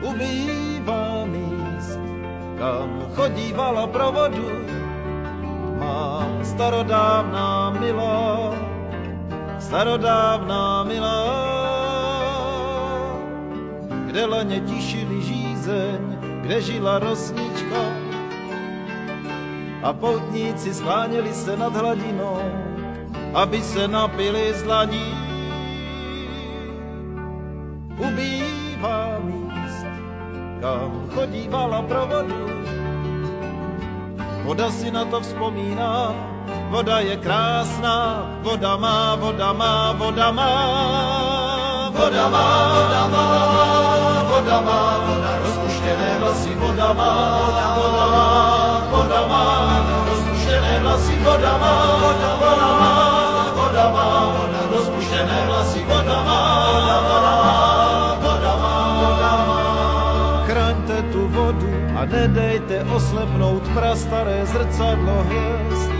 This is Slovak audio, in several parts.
Ubývá míst, kam chodívala pro vodu má starodávná milá, starodávná milá, kde laně tišili žízeň, kde žila rosnička a poutníci skláněli se nad hladinou, aby se napili z dlaní. Ubývá míst, kam chodívala pro vodu, voda si na to vzpomíná, voda je krásná, voda má, voda má, voda má, voda má, voda má, voda má, voda rozpuštěné vlasy, voda má, voda má, voda má, rozpuštěné vlasy, voda má, voda má, voda má, voda rozpuštěné vlasy, voda má, voda má, voda má, voda má. Chraňte tu vodu a nedejte oslepnout prastaré zrcadlo hvězd.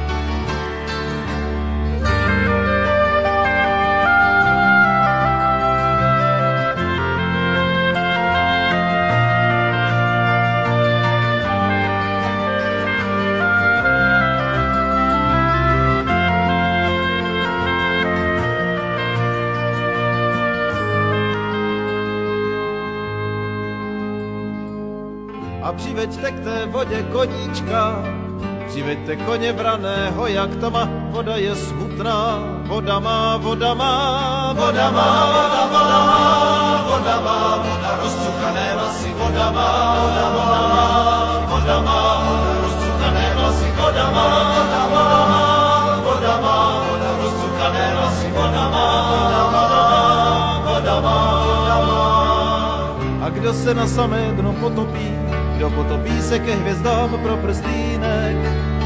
A přiveďte k té vodě koníčka, přiveďte koně vraného, jak to má, voda je smutná, voda má, voda má, voda má, voda má, voda má, voda rozcukané vlasy, voda má, voda má, voda má, voda rozcukané vlasy, voda má, voda má, voda má, voda rozcukané vlasy, voda má, voda má, voda má, voda má. A kdo se na samé dno potopí, kdo potopí se ke hvězdám pro prstýnek.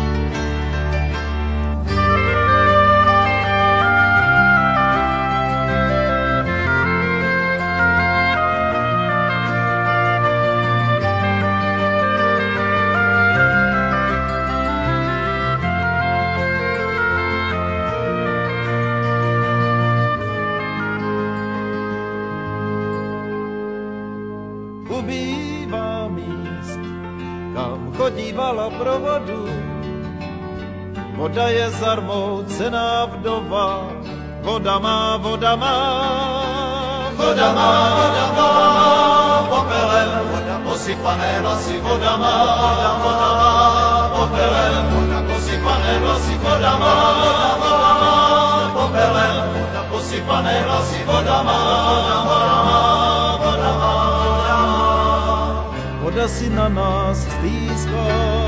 Ubývá míst, kam chodívala pro vodu, voda je zarmoucená vdova, voda má, voda má, voda má, voda má, popelem, voda posypané vlasy, voda má, voda má, popelem, voda posypané vlasy, voda má, voda má, popelem, voda posypané vlasy, voda má, voda má, voda má, voda má. Voda si na nás stýská.